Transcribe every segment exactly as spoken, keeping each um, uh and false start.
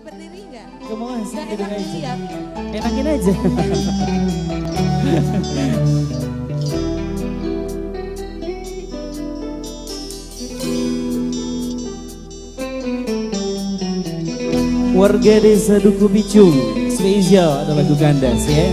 berdiri nggak? Gak mau ngasih, Gak gitu enak aja. dilihat. Enakin aja. Warga desa Duku Bicung, spesial ada lagu kandas ya.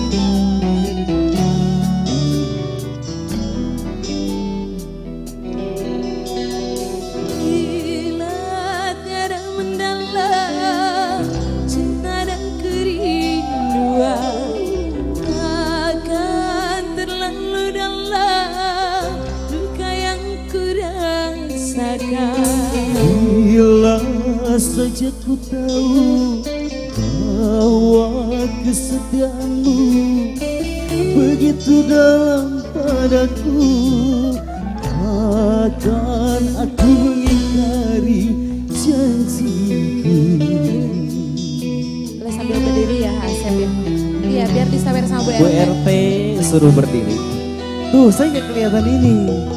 Bila tiada mendalam cinta dan kerinduan, akan terlalu dalam luka yang ku rasakan. Bila saja ku tahu bahwa kesedihanmu begitu dalam padaku, akan aku mengingkari janjiku. Boleh sambil berdiri ya Asep ya. Iya biar disawer sama Bu Bu R T. R T suruh berdiri. Tuh saya nggak kelihatan ini.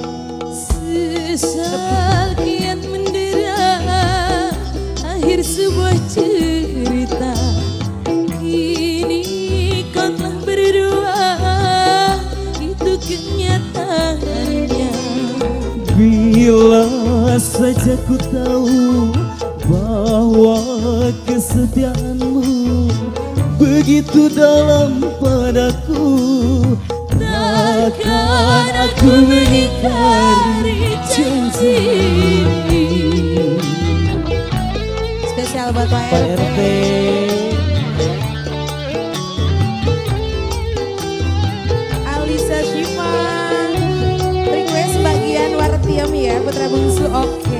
Sesal kian mendera akhir sebuah cerita. Kini kau telah berdua, itu kenyataannya. Bila saja ku tahu bahwa kesetiaanmu begitu dalam padaku, takkan aku mengingkari janji. Spesial buat Pak Pak R R T. T. Alisa Shiva request bagian Wartiam ya Putra Bungsu. Oke.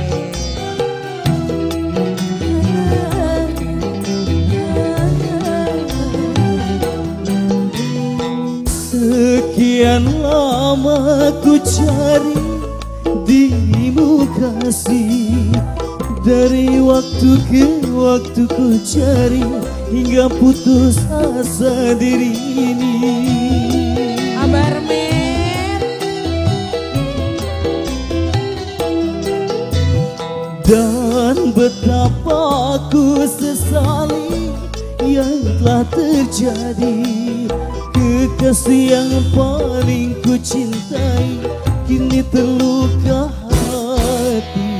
Sekian lama ku cari dirimu kasih, dari waktu ke waktu ku cari hingga putus asa diri ini. Abar men. Dan betapa ku sesali yang telah terjadi. Kekasih yang paling ku cintai kini terluka hati.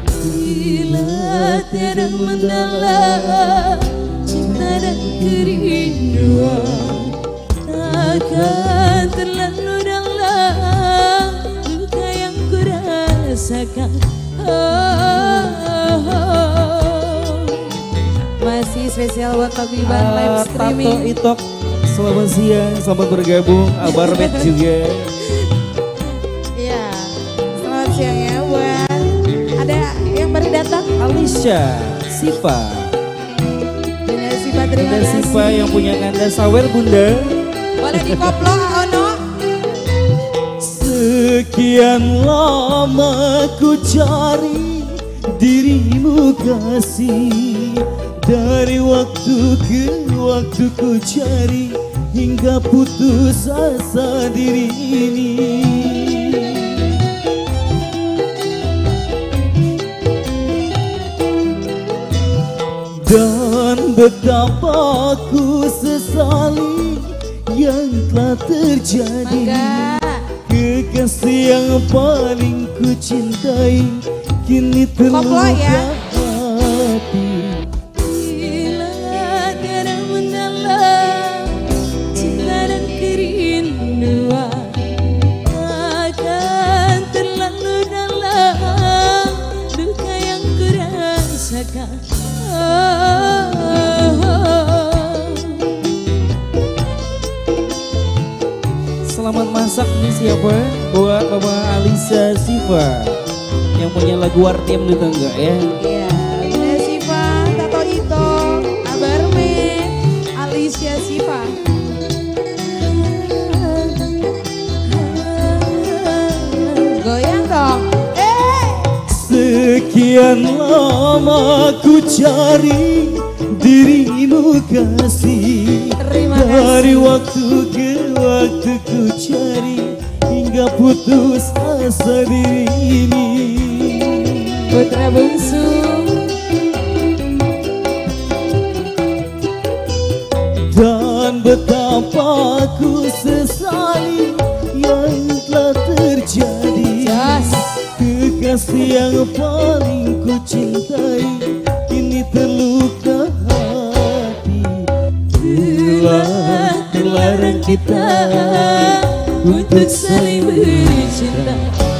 Bila tiada mendalam cinta dan kerinduan, takkan terlalu dalam luka yang ku rasakan. Oh, oh, oh. Masih spesial buat Pak Iban live Ah, streaming. Tato Itok, selamat siang, selamat bergabung. Abar Met juga. Iya, selamat siang ya buat ada yang baru datang. Alicia, Siva, Bunda Siva terima Bunda kasih. Siva yang punya kandas sawer Bunda. Boleh dikoplo Ono. Sekian lama ku cari dirimu kasih, dari waktu ke waktu ku cari hingga putus asa diri ini. Dan betapa ku sesali yang telah terjadi. Mangga. Kekasih yang paling ku cintai kini Koplo terluka ya. hati. Bila tiada mendalam cinta dan kerinduan, akan terlalu dalam duka yang ku rasakan. Oh, oh, oh. Selamat masak nih siapa? Buat Mama Alisa Siva yang punya lagu Wartiam di tengah ya. Iya, Bunda Siva, Tato Ito, Abar Men, Alicia Siva. Goyang dong. Eh, Sekian lama ku cari dirimu kasih, terima dari kasih. waktu ke waktu ku cari hingga putus asa diri ini. Putra bungsu. betapa ku sesali yang telah terjadi. Yes. Kekasih yang paling ku cintai kini terluka hati. Telah terlarang kita untuk saling bercinta.